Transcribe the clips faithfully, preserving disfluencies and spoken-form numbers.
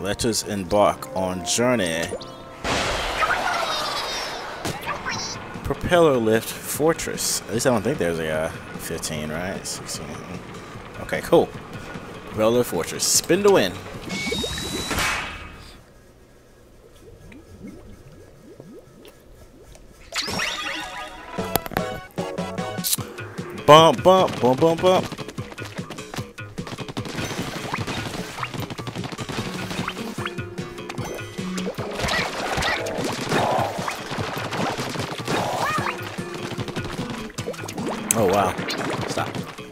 let us embark on journey. Propeller-Lift Fortress. At least I don't think there's a uh, fifteen, right? sixteen. Okay, cool. Propeller-Lift Fortress. Spin to win. Bump, bump, bump, bump, bump. Oh wow. Stop.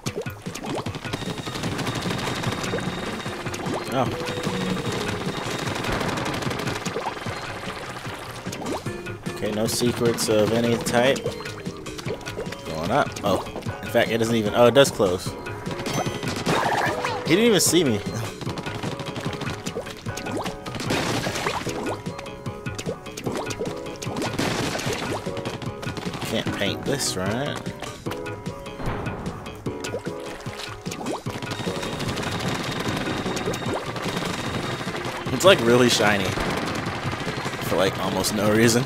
Oh. Okay, no secrets of any type. Going up. Oh. In fact, it doesn't even... Oh, it does close. He didn't even see me. Can't paint this, right? It's like really shiny for like almost no reason.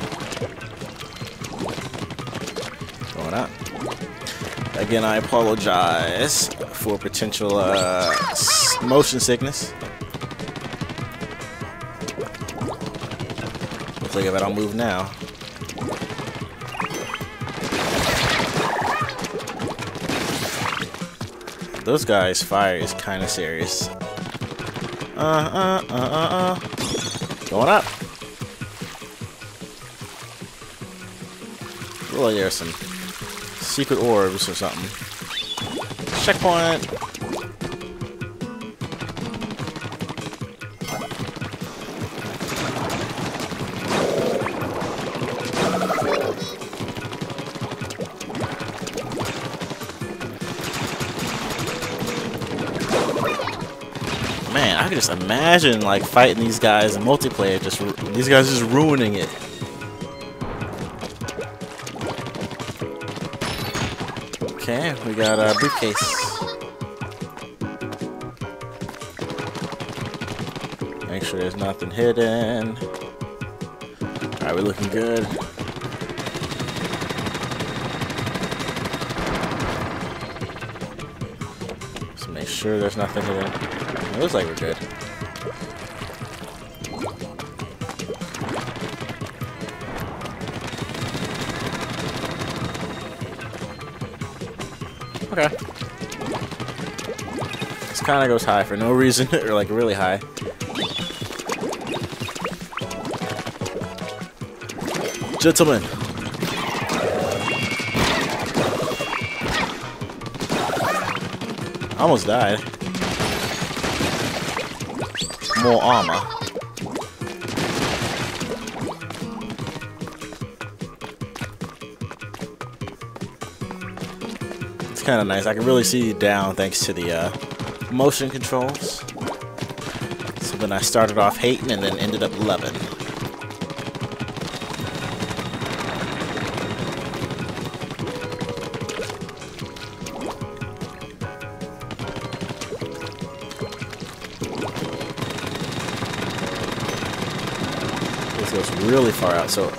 Going up. Again, I apologize for potential uh, motion sickness. Looks like if I don't move now. Those guys' fire is kind of serious. Uh, uh, uh, uh, uh. Going up. Looks like there's some secret orbs or something. Checkpoint. Man, I can just imagine like fighting these guys in multiplayer. Just these guys just ruining it. Okay, we got a briefcase. Make sure there's nothing hidden. Alright, we're looking good. Just make sure there's nothing hidden. It looks like we're good. Okay. This kind of goes high for no reason, or like really high. Gentlemen. Almost died. More armor. It's kind of nice. I can really see down thanks to the uh, motion controls. So then I started off hating and then ended up loving. This goes really far out, so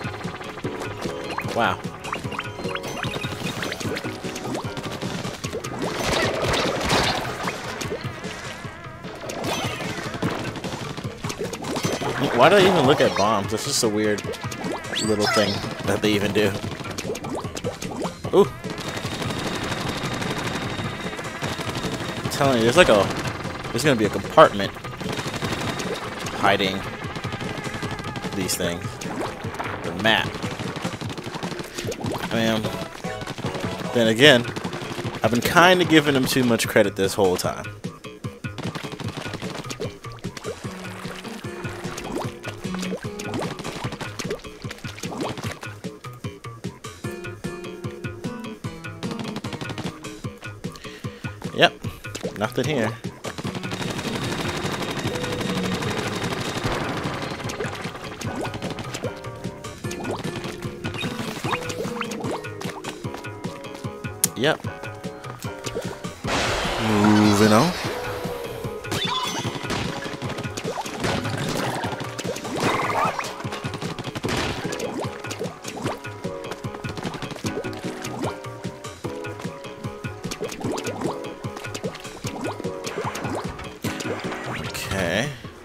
wow. Why do they even look at bombs? It's just a weird little thing that they even do. Ooh. I'm telling you, there's like a... There's gonna be a compartment hiding these things. The map. I mean, then again, I've been kind of giving them too much credit this whole time. Yep, nothing here. Yep. Moving on. Okay.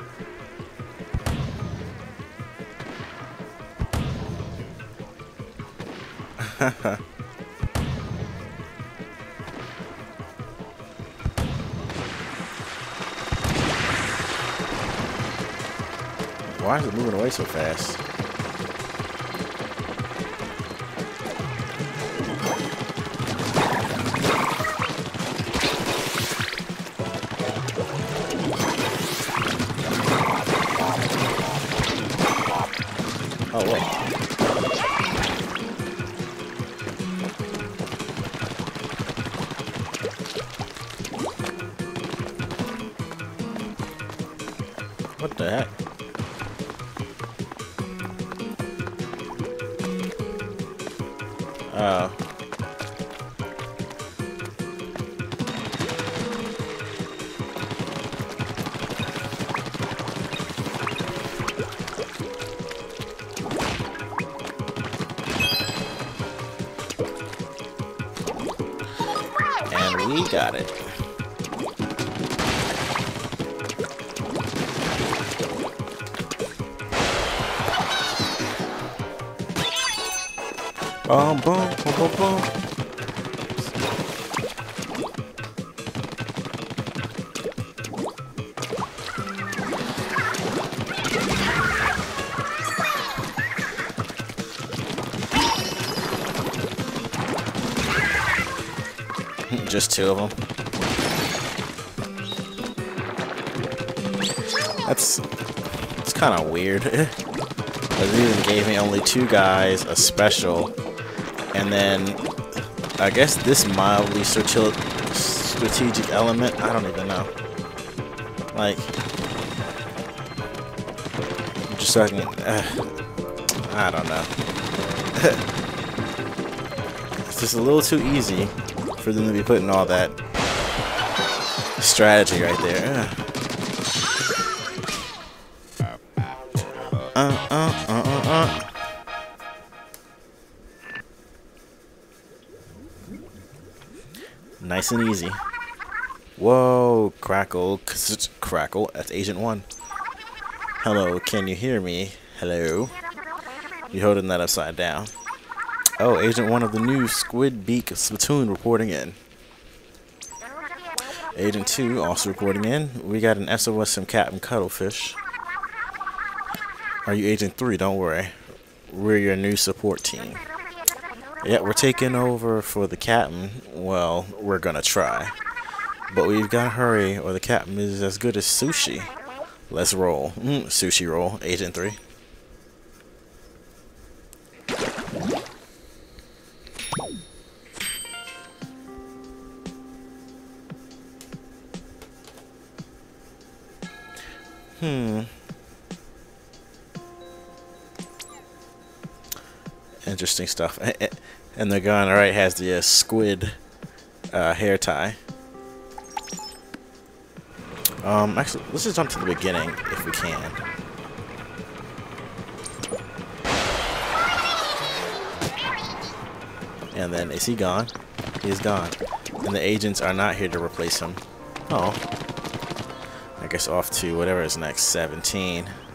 Why is it moving away so fast? Oh, whoa. What the heck? Oh. And we got it. Boom, boom, boom, boom, boom. Just two of them. That's it's kind of weird. It even gave me only two guys, a special, and then I guess this mildly strategic element. I don't even know. Like, just so I can. Uh, I don't know. It's just a little too easy for them to be putting all that strategy right there. Uh, uh, uh, uh, uh. Nice and easy. Whoa, crackle, crackle. That's Agent One. Hello, can you hear me? Hello. You're holding that upside down. Oh, Agent One of the new Squid Beak Splatoon reporting in. Agent Two also reporting in. We got an S O S from Captain Cuttlefish. Are you Agent Three? Don't worry. We're your new support team. Yeah, we're taking over for the captain. Well, we're gonna try. But we've gotta hurry or the captain is as good as sushi. Let's roll. Mm, sushi roll, Agent Three. Hmm. Interesting stuff. And the guy on the right has the uh, squid uh, hair tie. Um, actually, let's just jump to the beginning if we can. And then, is he gone? He's gone. And the agents are not here to replace him. Oh. I guess off to whatever is next, seventeen.